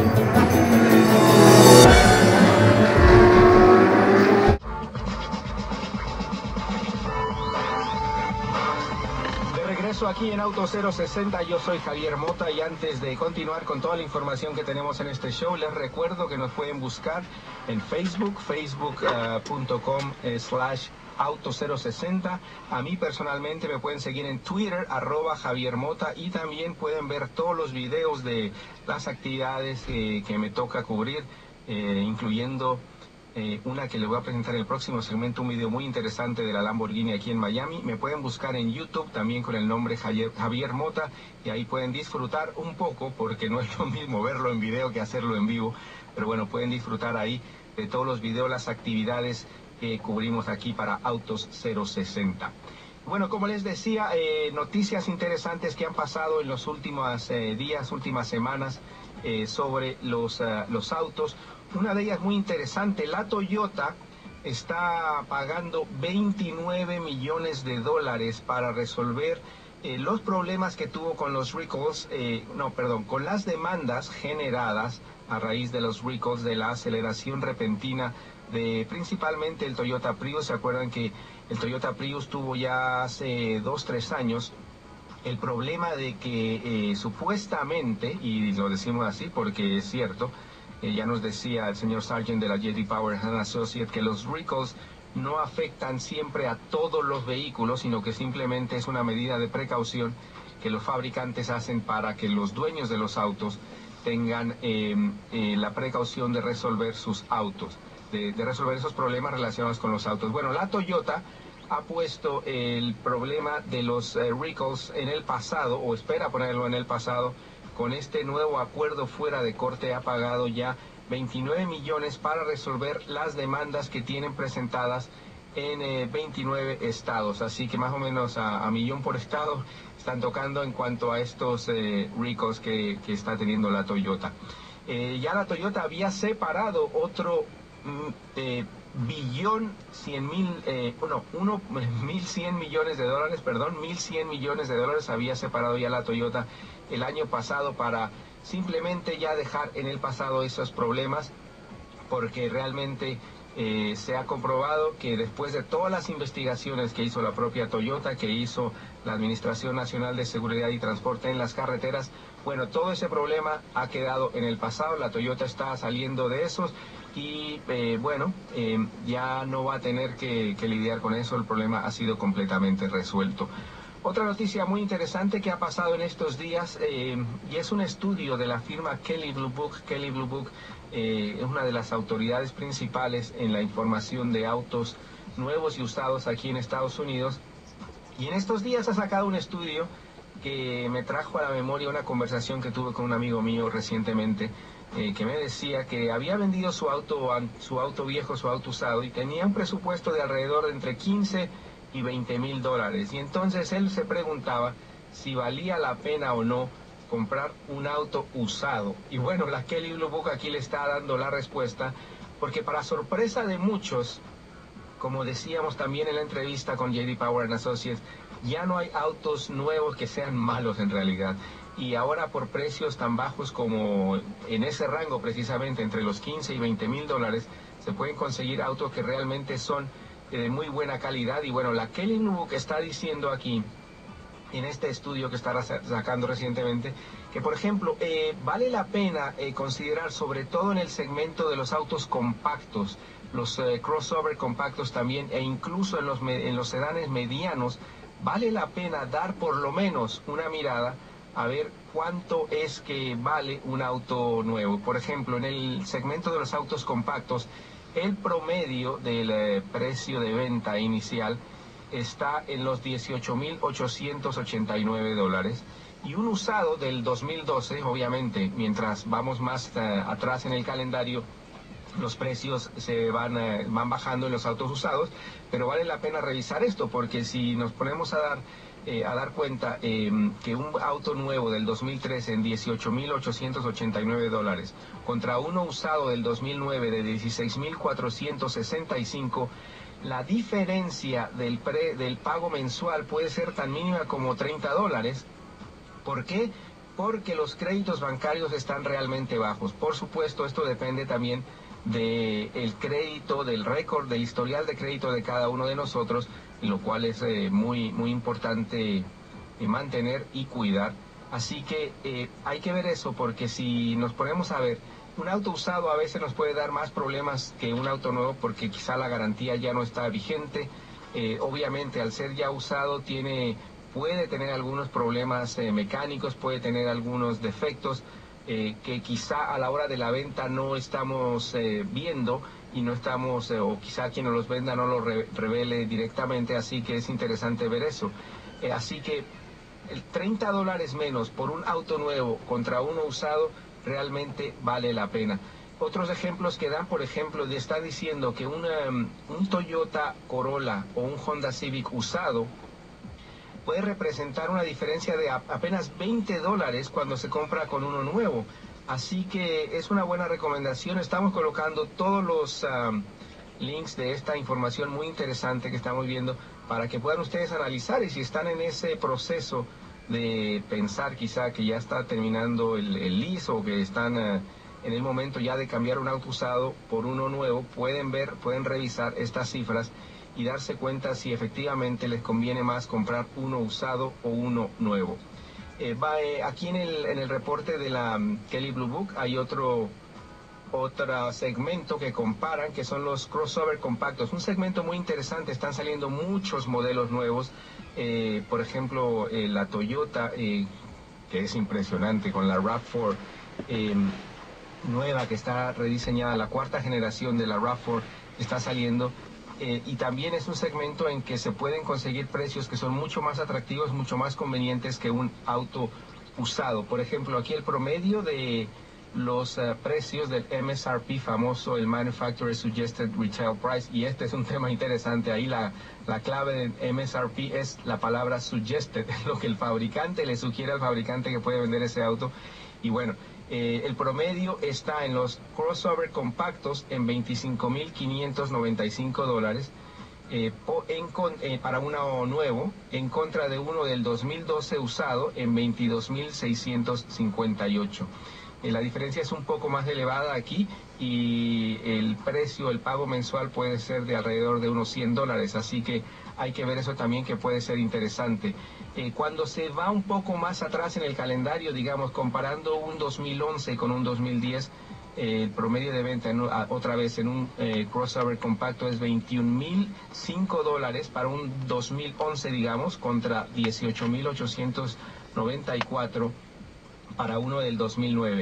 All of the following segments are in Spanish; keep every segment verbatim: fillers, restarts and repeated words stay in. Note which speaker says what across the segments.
Speaker 1: Aquí en Auto cero sesenta, yo soy Javier Mota y antes de continuar con toda la información que tenemos en este show, les recuerdo que nos pueden buscar en Facebook, facebook punto com slash Auto cero sesenta. A mí personalmente me pueden seguir en Twitter, arroba Javier Mota, y también pueden ver todos los videos de las actividades eh, que me toca cubrir, eh, incluyendo Eh, una que les voy a presentar en el próximo segmento, un video muy interesante de la Lamborghini aquí en Miami. Me pueden buscar en YouTube también con el nombre Javier, Javier Mota, y ahí pueden disfrutar un poco, porque no es lo mismo verlo en video que hacerlo en vivo, pero bueno, pueden disfrutar ahí de todos los videos, las actividades que cubrimos aquí para Autos cero sesenta. Bueno, como les decía, eh, noticias interesantes que han pasado en los últimos eh, días, últimas semanas eh, sobre los, uh, los autos. Una de ellas muy interesante, la Toyota está pagando veintinueve millones de dólares para resolver eh, los problemas que tuvo con los recalls, eh, no, perdón, con las demandas generadas a raíz de los recalls, de la aceleración repentina de principalmente el Toyota Prius. ¿Se acuerdan que el Toyota Prius tuvo ya hace dos, tres años el problema de que eh, supuestamente, y lo decimos así porque es cierto, Eh, ya nos decía el señor Sargent de la J D Power and Associates que los recalls no afectan siempre a todos los vehículos, sino que simplemente es una medida de precaución que los fabricantes hacen para que los dueños de los autos tengan eh, eh, la precaución de resolver sus autos, de, de resolver esos problemas relacionados con los autos. Bueno, la Toyota ha puesto el problema de los eh, recalls en el pasado, o espera ponerlo en el pasado. Con este nuevo acuerdo fuera de corte ha pagado ya veintinueve millones para resolver las demandas que tienen presentadas en eh, veintinueve estados. Así que más o menos a, a millón por estado están tocando en cuanto a estos eh, recalls que, que está teniendo la Toyota. Eh, ya la Toyota había separado otro mm, eh, billón cien mil, eh, bueno, uno, mil cien millones de dólares, perdón, mil cien millones de dólares había separado ya la Toyota el año pasado para simplemente ya dejar en el pasado esos problemas, porque realmente eh, se ha comprobado que después de todas las investigaciones que hizo la propia Toyota, que hizo la Administración Nacional de Seguridad y Transporte en las Carreteras, bueno, todo ese problema ha quedado en el pasado. La Toyota está saliendo de esos y eh, bueno, eh, ya no va a tener que, que lidiar con eso. El problema ha sido completamente resuelto. Otra noticia muy interesante que ha pasado en estos días, eh, y es un estudio de la firma Kelley Blue Book. Kelley Blue Book eh, es una de las autoridades principales en la información de autos nuevos y usados aquí en Estados Unidos. Y en estos días ha sacado un estudio que me trajo a la memoria una conversación que tuve con un amigo mío recientemente, eh, que me decía que había vendido su auto, su auto viejo, su auto usado, y tenía un presupuesto de alrededor de entre quince y veinte mil dólares. Y entonces él se preguntaba si valía la pena o no comprar un auto usado. Y bueno, la Kelley Blue Book aquí le está dando la respuesta, porque para sorpresa de muchos, como decíamos también en la entrevista con J D Power and Associates, ya no hay autos nuevos que sean malos en realidad. Y ahora por precios tan bajos como en ese rango precisamente, entre los quince y veinte mil dólares, se pueden conseguir autos que realmente son de muy buena calidad. Y bueno, la Kelley Blue Book está diciendo aquí, en este estudio que está sacando recientemente, que por ejemplo, eh, vale la pena eh, considerar, sobre todo en el segmento de los autos compactos, los eh, crossover compactos también, e incluso en los, en los sedanes medianos, vale la pena dar por lo menos una mirada a ver cuánto es que vale un auto nuevo. Por ejemplo, en el segmento de los autos compactos, el promedio del eh, precio de venta inicial está en los dieciocho mil ochocientos ochenta y nueve dólares, y un usado del dos mil doce, obviamente, mientras vamos más uh, atrás en el calendario, los precios se van, uh, van bajando en los autos usados, pero vale la pena revisar esto, porque si nos ponemos a dar, eh, a dar cuenta eh, que un auto nuevo del dos mil trece en dieciocho mil ochocientos ochenta y nueve dólares, contra uno usado del dos mil nueve de dieciséis mil cuatrocientos sesenta y cinco, la diferencia del, pre, del pago mensual puede ser tan mínima como treinta dólares. ¿Por qué? porque los créditos bancarios están realmente bajos. Por supuesto, esto depende también del crédito, del récord, del historial de crédito de cada uno de nosotros, lo cual es eh, muy, muy importante eh, mantener y cuidar. Así que eh, hay que ver eso, porque si nos ponemos a ver, un auto usado a veces nos puede dar más problemas que un auto nuevo, porque quizá la garantía ya no está vigente. Eh, obviamente, al ser ya usado, tiene, puede tener algunos problemas eh, mecánicos, puede tener algunos defectos eh, que quizá a la hora de la venta no estamos eh, viendo y no estamos, eh, o quizá quien nos los venda no lo re revele directamente, así que es interesante ver eso. Eh, así que el treinta dólares menos por un auto nuevo contra uno usado realmente vale la pena. Otros ejemplos que dan, por ejemplo, están diciendo que una, un Toyota Corolla o un Honda Civic usado puede representar una diferencia de a, apenas veinte dólares cuando se compra con uno nuevo. Así que es una buena recomendación. Estamos colocando todos los um, links de esta información muy interesante que estamos viendo para que puedan ustedes analizar, y si están en ese proceso de pensar quizá que ya está terminando el, el lease o que están uh, en el momento ya de cambiar un auto usado por uno nuevo, pueden ver, pueden revisar estas cifras y darse cuenta si efectivamente les conviene más comprar uno usado o uno nuevo. Eh, va, eh, aquí en el, en el reporte de la um, Kelley Blue Book hay otro otro segmento que comparan, que son los crossover compactos. Un segmento muy interesante, están saliendo muchos modelos nuevos, eh, por ejemplo, eh, la Toyota, eh, que es impresionante, con la RAV cuatro eh, nueva, que está rediseñada, la cuarta generación de la RAV cuatro está saliendo, eh, y también es un segmento en que se pueden conseguir precios que son mucho más atractivos, mucho más convenientes que un auto usado. Por ejemplo, aquí el promedio de los uh, precios del M S R P famoso, el Manufacturer Suggested Retail Price, y este es un tema interesante. Ahí la, la clave del M S R P es la palabra suggested, lo que el fabricante le sugiere al fabricante que puede vender ese auto. Y bueno, eh, el promedio está en los crossover compactos en veinticinco mil quinientos noventa y cinco dólares eh, en, eh, para uno nuevo, en contra de uno del dos mil doce usado en veintidós mil seiscientos cincuenta y ocho. Eh, la diferencia es un poco más elevada aquí, y el precio, el pago mensual puede ser de alrededor de unos cien dólares, así que hay que ver eso también, que puede ser interesante. Eh, cuando se va un poco más atrás en el calendario, digamos, comparando un dos mil once con un dos mil diez, eh, el promedio de venta en, a, otra vez en un eh, crossover compacto es veintiún mil cinco dólares para un dos mil once, digamos, contra dieciocho mil ochocientos noventa y cuatro para uno del dos mil nueve.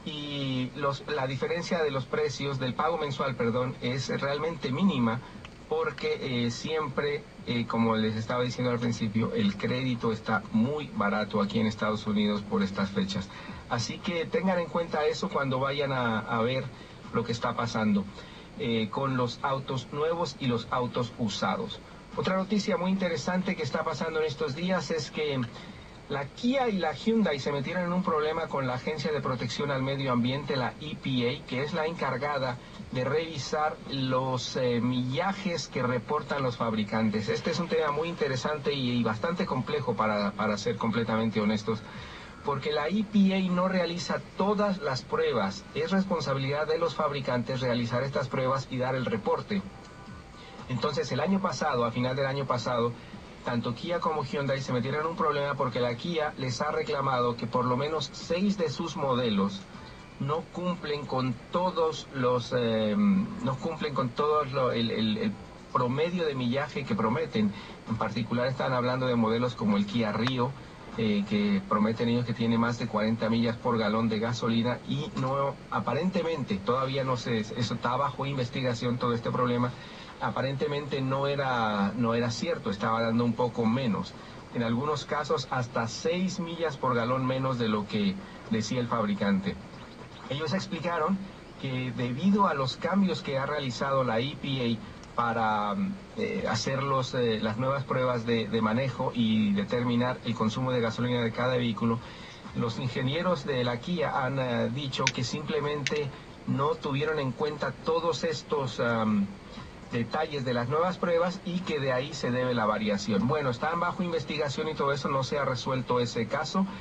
Speaker 1: Y los, la diferencia de los precios, del pago mensual, perdón, es realmente mínima, porque eh, siempre, eh, como les estaba diciendo al principio, el crédito está muy barato aquí en Estados Unidos por estas fechas. Así que tengan en cuenta eso cuando vayan a, a ver lo que está pasando eh, con los autos nuevos y los autos usados. Otra noticia muy interesante que está pasando en estos días es que la Kia y la Hyundai se metieron en un problema con la Agencia de Protección al Medio Ambiente, la E P A, que es la encargada de revisar los eh, millajes que reportan los fabricantes. Este es un tema muy interesante y, y bastante complejo, para, para ser completamente honestos, porque la E P A no realiza todas las pruebas. Es responsabilidad de los fabricantes realizar estas pruebas y dar el reporte. Entonces, el año pasado, a final del año pasado, tanto Kia como Hyundai se metieron en un problema porque la Kia les ha reclamado que por lo menos seis de sus modelos no cumplen con todos los eh, no cumplen con todo lo, el, el, el promedio de millaje que prometen. En particular están hablando de modelos como el Kia Rio, eh, que prometen ellos que tiene más de cuarenta millas por galón de gasolina, y no, aparentemente todavía no se, eso está bajo investigación, todo este problema. Aparentemente no era, no era cierto, estaba dando un poco menos. En algunos casos hasta seis millas por galón menos de lo que decía el fabricante. Ellos explicaron que debido a los cambios que ha realizado la E P A para eh, hacer los, eh, las nuevas pruebas de, de manejo y determinar el consumo de gasolina de cada vehículo, los ingenieros de la Kia han uh, dicho que simplemente no tuvieron en cuenta todos estos Um, detalles de las nuevas pruebas, y que de ahí se debe la variación. Bueno, están bajo investigación y todo eso, no se ha resuelto ese caso,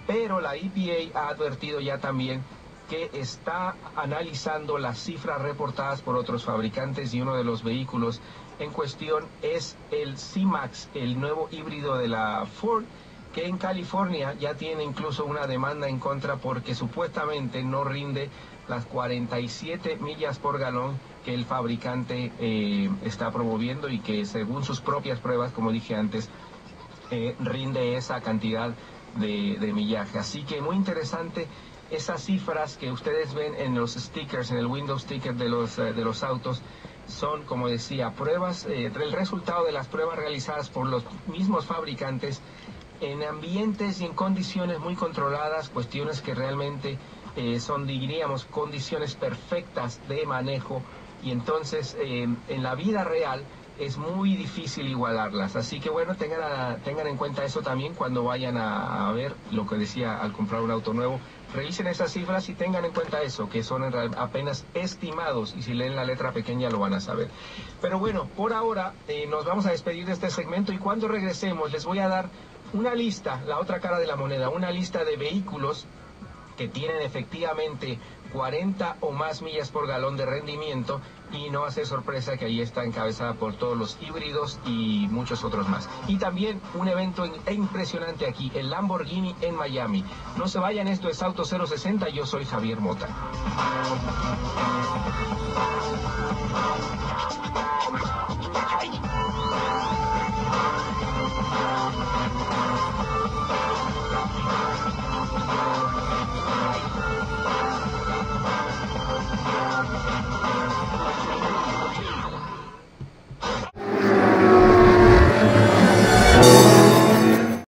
Speaker 1: pero la E P A ha advertido ya también que está analizando las cifras reportadas por otros fabricantes, y uno de los vehículos en cuestión es el C-Max, el nuevo híbrido de la Ford, que en California ya tiene incluso una demanda en contra porque supuestamente no rinde las cuarenta y siete millas por galón que el fabricante eh, está promoviendo, y que según sus propias pruebas, como dije antes, eh, rinde esa cantidad de, de millaje. Así que muy interesante. Esas cifras que ustedes ven en los stickers, en el window sticker de los, eh, de los autos, son, como decía, pruebas, eh, el resultado de las pruebas realizadas por los mismos fabricantes en ambientes y en condiciones muy controladas, cuestiones que realmente eh, son, diríamos, condiciones perfectas de manejo, y entonces eh, en la vida real es muy difícil igualarlas. Así que bueno, tengan, a, tengan en cuenta eso también cuando vayan a, a ver lo que decía al comprar un auto nuevo. Revisen esas cifras y tengan en cuenta eso, que son en real, apenas estimados, y si leen la letra pequeña lo van a saber. Pero bueno, por ahora eh, nos vamos a despedir de este segmento, y cuando regresemos les voy a dar una lista, la otra cara de la moneda, una lista de vehículos que tienen efectivamente cuarenta o más millas por galón de rendimiento, y no hace sorpresa que ahí está encabezada por todos los híbridos y muchos otros más. Y también un evento impresionante aquí, el Lamborghini en Miami. No se vayan, esto es Auto cero sesenta, yo soy Javier Mota. Ay.